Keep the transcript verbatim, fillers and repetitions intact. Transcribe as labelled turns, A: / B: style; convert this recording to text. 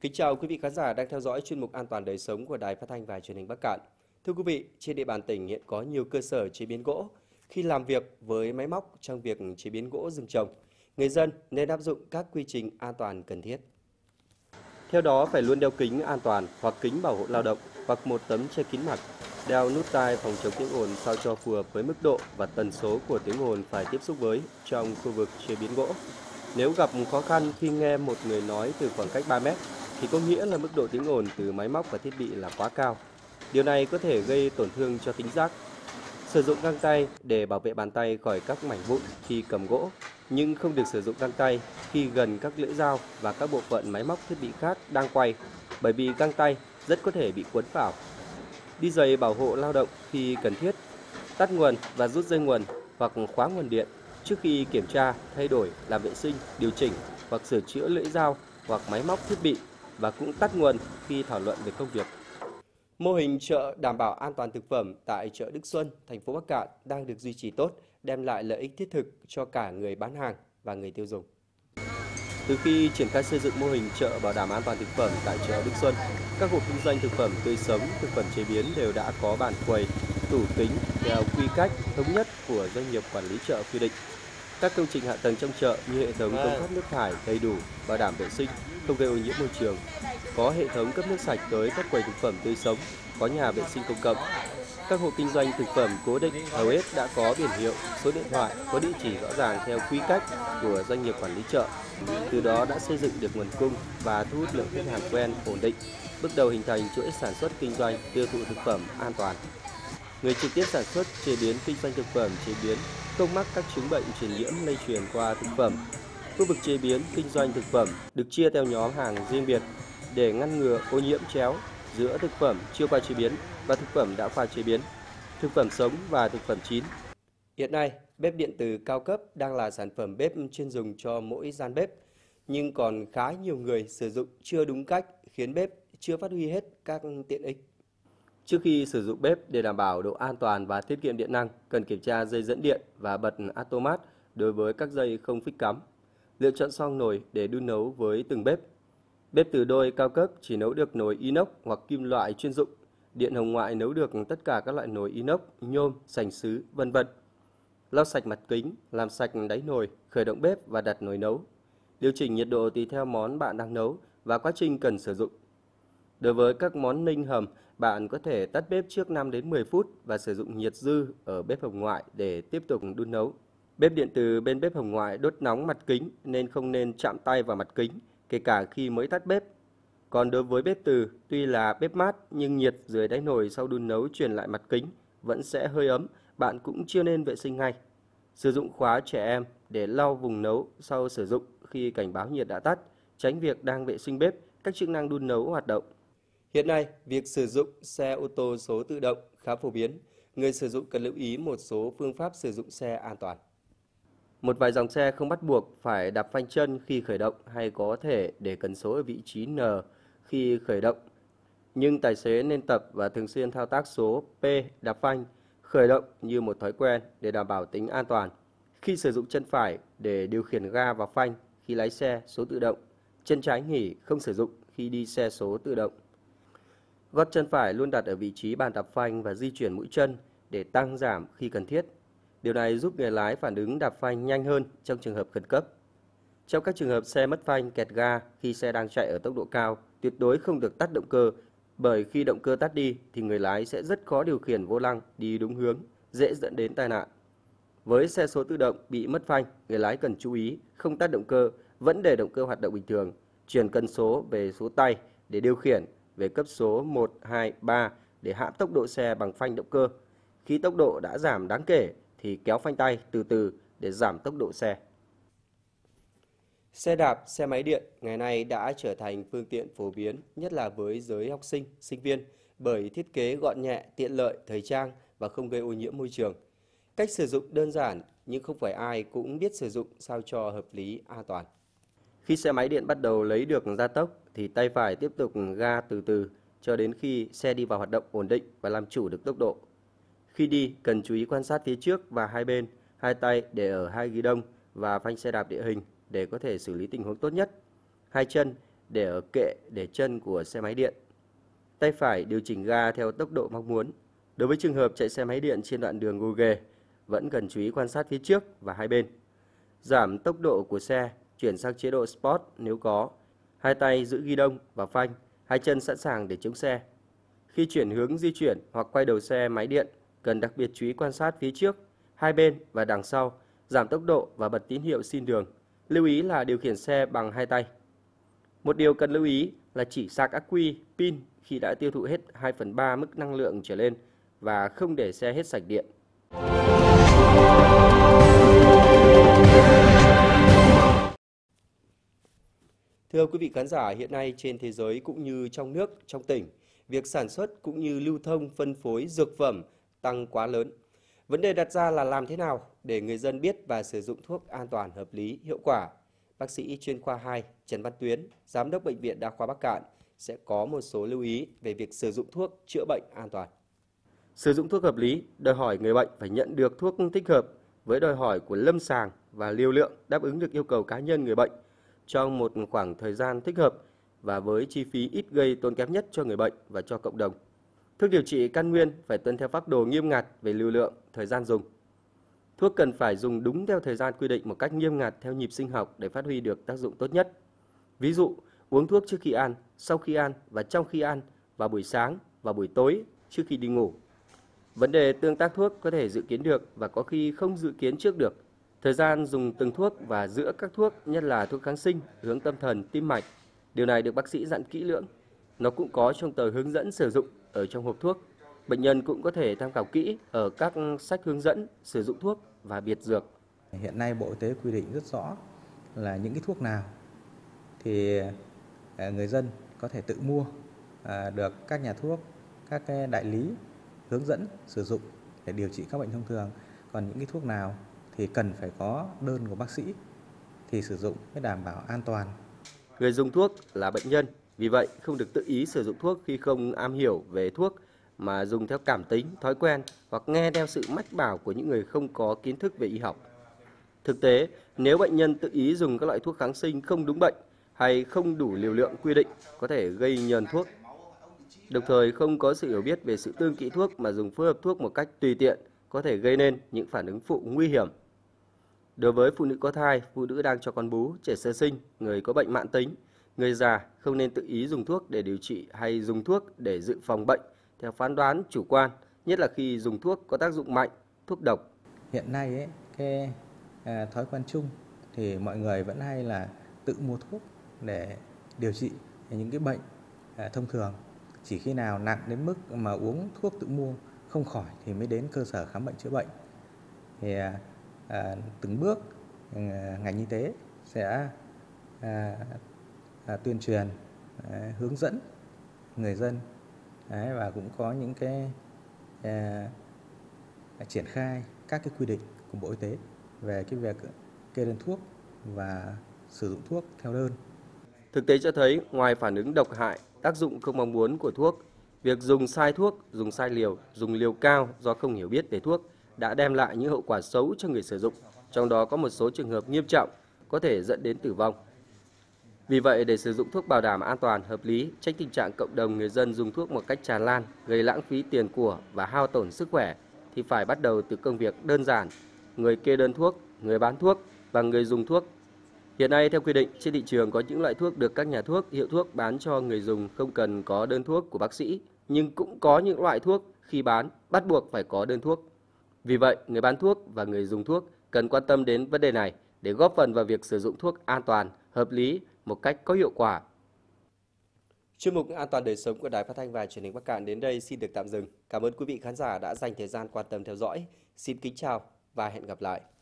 A: Kính chào quý vị khán giả đang theo dõi chuyên mục An toàn đời sống của Đài Phát thanh và Truyền hình Bắc Kạn. Thưa quý vị, trên địa bàn tỉnh hiện có nhiều cơ sở chế biến gỗ. Khi làm việc với máy móc trong việc chế biến gỗ rừng trồng, người dân nên áp dụng các quy trình an toàn cần thiết. Theo đó, phải luôn đeo kính an toàn hoặc kính bảo hộ lao động hoặc một tấm che kín mặt, đeo nút tai phòng chống tiếng ồn sao cho phù hợp với mức độ và tần số của tiếng ồn phải tiếp xúc với trong khu vực chế biến gỗ. Nếu gặp khó khăn khi nghe một người nói từ khoảng cách ba mét, thì có nghĩa là mức độ tiếng ồn từ máy móc và thiết bị là quá cao. Điều này có thể gây tổn thương cho thính giác. Sử dụng găng tay để bảo vệ bàn tay khỏi các mảnh vụn khi cầm gỗ, nhưng không được sử dụng găng tay khi gần các lưỡi dao và các bộ phận máy móc thiết bị khác đang quay, bởi vì găng tay rất có thể bị cuốn vào. Đi giày bảo hộ lao động khi cần thiết, tắt nguồn và rút dây nguồn hoặc khóa nguồn điện trước khi kiểm tra, thay đổi, làm vệ sinh, điều chỉnh hoặc sửa chữa lưỡi dao hoặc máy móc thiết bị, và cũng tắt nguồn khi thảo luận về công việc. Mô hình chợ đảm bảo an toàn thực phẩm tại chợ Đức Xuân, thành phố Bắc Kạn đang được duy trì tốt, đem lại lợi ích thiết thực cho cả người bán hàng và người tiêu dùng. Từ khi triển khai xây dựng mô hình chợ bảo đảm an toàn thực phẩm tại chợ Đức Xuân, các hộ kinh doanh thực phẩm tươi sống, thực phẩm chế biến đều đã có bàn quầy, tủ kính theo quy cách thống nhất của doanh nghiệp quản lý chợ quy định. Các công trình hạ tầng trong chợ như hệ thống cống thoát nước thải đầy đủ, bảo đảm vệ sinh, không gây ô nhiễm môi trường, có hệ thống cấp nước sạch tới các quầy thực phẩm tươi sống, có nhà vệ sinh công cộng. Các hộ kinh doanh thực phẩm cố định hầu hết đã có biển hiệu, số điện thoại, có địa chỉ rõ ràng theo quy cách của doanh nghiệp quản lý chợ. Từ đó đã xây dựng được nguồn cung và thu hút lượng khách hàng quen, ổn định, bước đầu hình thành chuỗi sản xuất kinh doanh, tiêu thụ thực phẩm an toàn. Người trực tiếp sản xuất, chế biến, kinh doanh thực phẩm chế biến không mắc các chứng bệnh truyền nhiễm lây truyền qua thực phẩm. Khu vực chế biến, kinh doanh thực phẩm được chia theo nhóm hàng riêng biệt để ngăn ngừa ô nhiễm chéo giữa thực phẩm chưa qua chế biến và thực phẩm đã qua chế biến, thực phẩm sống và thực phẩm chín. Hiện nay, bếp điện từ cao cấp đang là sản phẩm bếp chuyên dùng cho mỗi gian bếp, nhưng còn khá nhiều người sử dụng chưa đúng cách, khiến bếp chưa phát huy hết các tiện ích. Trước khi sử dụng bếp, để đảm bảo độ an toàn và tiết kiệm điện năng, cần kiểm tra dây dẫn điện và bật automat đối với các dây không phích cắm. Lựa chọn xoong nồi để đun nấu với từng bếp. Bếp từ đôi cao cấp chỉ nấu được nồi inox hoặc kim loại chuyên dụng. Điện hồng ngoại nấu được tất cả các loại nồi inox, nhôm, sành sứ, vân vân. Lau sạch mặt kính, làm sạch đáy nồi, khởi động bếp và đặt nồi nấu. Điều chỉnh nhiệt độ tùy theo món bạn đang nấu và quá trình cần sử dụng. Đối với các món ninh hầm, bạn có thể tắt bếp trước năm đến mười phút và sử dụng nhiệt dư ở bếp hồng ngoại để tiếp tục đun nấu. Bếp điện từ bên bếp hồng ngoại đốt nóng mặt kính nên không nên chạm tay vào mặt kính, kể cả khi mới tắt bếp. Còn đối với bếp từ, tuy là bếp mát nhưng nhiệt dưới đáy nồi sau đun nấu truyền lại mặt kính vẫn sẽ hơi ấm, bạn cũng chưa nên vệ sinh ngay. Sử dụng khóa trẻ em để lau vùng nấu sau sử dụng khi cảnh báo nhiệt đã tắt, tránh việc đang vệ sinh bếp, các chức năng đun nấu hoạt động. Hiện nay, việc sử dụng xe ô tô số tự động khá phổ biến. Người sử dụng cần lưu ý một số phương pháp sử dụng xe an toàn. Một vài dòng xe không bắt buộc phải đạp phanh chân khi khởi động hay có thể để cần số ở vị trí N khi khởi động. Nhưng tài xế nên tập và thường xuyên thao tác số P đạp phanh khởi động như một thói quen để đảm bảo tính an toàn. Khi sử dụng chân phải để điều khiển ga và phanh khi lái xe số tự động, chân trái nghỉ không sử dụng khi đi xe số tự động. Gót chân phải luôn đặt ở vị trí bàn đạp phanh và di chuyển mũi chân để tăng giảm khi cần thiết. Điều này giúp người lái phản ứng đạp phanh nhanh hơn trong trường hợp khẩn cấp. Trong các trường hợp xe mất phanh, kẹt ga khi xe đang chạy ở tốc độ cao, tuyệt đối không được tắt động cơ, bởi khi động cơ tắt đi thì người lái sẽ rất khó điều khiển vô lăng đi đúng hướng, dễ dẫn đến tai nạn. Với xe số tự động bị mất phanh, người lái cần chú ý không tắt động cơ, vẫn để động cơ hoạt động bình thường, chuyển cân số về số tay để điều khiển về cấp số một, hai, ba để hạ tốc độ xe bằng phanh động cơ. Khi tốc độ đã giảm đáng kể thì kéo phanh tay từ từ để giảm tốc độ xe. Xe đạp, xe máy điện ngày nay đã trở thành phương tiện phổ biến, nhất là với giới học sinh, sinh viên, bởi thiết kế gọn nhẹ, tiện lợi, thời trang và không gây ô nhiễm môi trường. Cách sử dụng đơn giản nhưng không phải ai cũng biết sử dụng sao cho hợp lý, an toàn. Khi xe máy điện bắt đầu lấy được gia tốc thì tay phải tiếp tục ga từ từ cho đến khi xe đi vào hoạt động ổn định và làm chủ được tốc độ. Khi đi, cần chú ý quan sát phía trước và hai bên, hai tay để ở hai ghi đông và phanh xe đạp địa hình để có thể xử lý tình huống tốt nhất. Hai chân để ở kệ để chân của xe máy điện. Tay phải điều chỉnh ga theo tốc độ mong muốn. Đối với trường hợp chạy xe máy điện trên đoạn đường gồ ghề, vẫn cần chú ý quan sát phía trước và hai bên. Giảm tốc độ của xe, chuyển sang chế độ Sport nếu có. Hai tay giữ ghi đông và phanh, hai chân sẵn sàng để chống xe. Khi chuyển hướng di chuyển hoặc quay đầu xe máy điện, cần đặc biệt chú ý quan sát phía trước, hai bên và đằng sau, giảm tốc độ và bật tín hiệu xin đường. Lưu ý là điều khiển xe bằng hai tay. Một điều cần lưu ý là chỉ sạc ắc quy, pin khi đã tiêu thụ hết hai phần ba mức năng lượng trở lên và không để xe hết sạch điện. Thưa quý vị khán giả, hiện nay trên thế giới cũng như trong nước, trong tỉnh, việc sản xuất cũng như lưu thông phân phối dược phẩm tăng quá lớn. Vấn đề đặt ra là làm thế nào để người dân biết và sử dụng thuốc an toàn, hợp lý, hiệu quả. Bác sĩ chuyên khoa hai Trần Văn Tuyến, Giám đốc Bệnh viện Đa khoa Bắc Kạn sẽ có một số lưu ý về việc sử dụng thuốc chữa bệnh an toàn. Sử dụng thuốc hợp lý đòi hỏi người bệnh phải nhận được thuốc thích hợp với đòi hỏi của lâm sàng và liều lượng đáp ứng được yêu cầu cá nhân người bệnh trong một khoảng thời gian thích hợp và với chi phí ít gây tốn kém nhất cho người bệnh và cho cộng đồng. Thuốc điều trị căn nguyên phải tuân theo phác đồ nghiêm ngặt về lưu lượng, thời gian dùng. Thuốc cần phải dùng đúng theo thời gian quy định một cách nghiêm ngặt theo nhịp sinh học để phát huy được tác dụng tốt nhất. Ví dụ, uống thuốc trước khi ăn, sau khi ăn và trong khi ăn, vào buổi sáng và buổi tối trước khi đi ngủ. Vấn đề tương tác thuốc có thể dự kiến được và có khi không dự kiến trước được. Thời gian dùng từng thuốc và giữa các thuốc, nhất là thuốc kháng sinh, hướng tâm thần, tim mạch. Điều này được bác sĩ dặn kỹ lưỡng. Nó cũng có trong tờ hướng dẫn sử dụng ở trong hộp thuốc. Bệnh nhân cũng có thể tham khảo kỹ ở các sách hướng dẫn sử dụng thuốc và biệt dược.
B: Hiện nay Bộ Y tế quy định rất rõ là những cái thuốc nào thì người dân có thể tự mua được các nhà thuốc, các cái đại lý hướng dẫn sử dụng để điều trị các bệnh thông thường. Còn những cái thuốc nào thì cần phải có đơn của bác sĩ thì sử dụng mới đảm bảo an toàn.
A: Người dùng thuốc là bệnh nhân, vì vậy không được tự ý sử dụng thuốc khi không am hiểu về thuốc mà dùng theo cảm tính, thói quen hoặc nghe theo sự mách bảo của những người không có kiến thức về y học. Thực tế, nếu bệnh nhân tự ý dùng các loại thuốc kháng sinh không đúng bệnh hay không đủ liều lượng quy định có thể gây nhờn thuốc. Đồng thời không có sự hiểu biết về sự tương kỹ thuốc mà dùng phối hợp thuốc một cách tùy tiện có thể gây nên những phản ứng phụ nguy hiểm. Đối với phụ nữ có thai, phụ nữ đang cho con bú, trẻ sơ sinh, người có bệnh mãn tính, người già không nên tự ý dùng thuốc để điều trị hay dùng thuốc để dự phòng bệnh theo phán đoán chủ quan, nhất là khi dùng thuốc có tác dụng mạnh, thuốc độc.
B: Hiện nay ấy, cái à, thói quen chung thì mọi người vẫn hay là tự mua thuốc để điều trị những cái bệnh à, thông thường. Chỉ khi nào nặng đến mức mà uống thuốc tự mua không khỏi thì mới đến cơ sở khám bệnh chữa bệnh. Thì à, à, từng bước à, ngành y tế sẽ à, à, tuyên truyền, à, hướng dẫn người dân. Đấy, và cũng có những cái à, triển khai các cái quy định của Bộ Y tế về cái việc kê đơn thuốc và sử dụng thuốc theo đơn.
A: Thực tế cho thấy, ngoài phản ứng độc hại, tác dụng không mong muốn của thuốc, việc dùng sai thuốc, dùng sai liều, dùng liều cao do không hiểu biết về thuốc đã đem lại những hậu quả xấu cho người sử dụng, trong đó có một số trường hợp nghiêm trọng có thể dẫn đến tử vong. Vì vậy, để sử dụng thuốc bảo đảm an toàn, hợp lý, tránh tình trạng cộng đồng người dân dùng thuốc một cách tràn lan, gây lãng phí tiền của và hao tổn sức khỏe, thì phải bắt đầu từ công việc đơn giản, người kê đơn thuốc, người bán thuốc và người dùng thuốc. Hiện nay, theo quy định, trên thị trường có những loại thuốc được các nhà thuốc, hiệu thuốc bán cho người dùng không cần có đơn thuốc của bác sĩ, nhưng cũng có những loại thuốc khi bán bắt buộc phải có đơn thuốc. Vì vậy, người bán thuốc và người dùng thuốc cần quan tâm đến vấn đề này để góp phần vào việc sử dụng thuốc an toàn, hợp lý, một cách có hiệu quả. Chuyên mục An toàn đời sống của Đài Phát thanh và Truyền hình Bắc Kạn đến đây xin được tạm dừng. Cảm ơn quý vị khán giả đã dành thời gian quan tâm theo dõi. Xin kính chào và hẹn gặp lại.